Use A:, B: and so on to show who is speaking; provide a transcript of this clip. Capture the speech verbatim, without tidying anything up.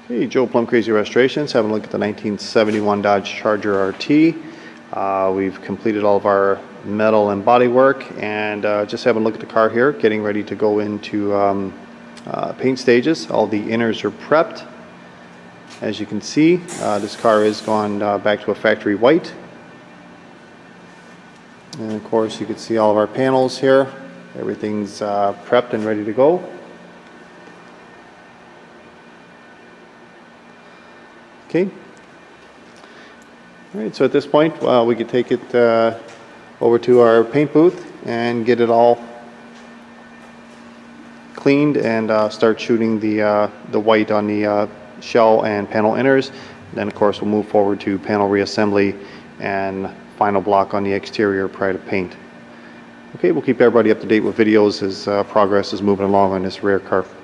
A: Hey, Joe Plum Crazy Restorations, having a look at the nineteen seventy-one Dodge Charger R T. Uh, we've completed all of our metal and body work, and uh, just having a look at the car here, getting ready to go into um, uh, paint stages. All the inners are prepped. As you can see, uh, this car is gone uh, back to a factory white. And of course you can see all of our panels here. Everything's uh, prepped and ready to go. Okay. Alright, so at this point uh, we could take it uh, over to our paint booth and get it all cleaned and uh, start shooting the, uh, the white on the uh, shell and panel inners. Then of course we'll move forward to panel reassembly and final block on the exterior prior to paint. Okay, we'll keep everybody up to date with videos as uh, progress is moving along on this rare car.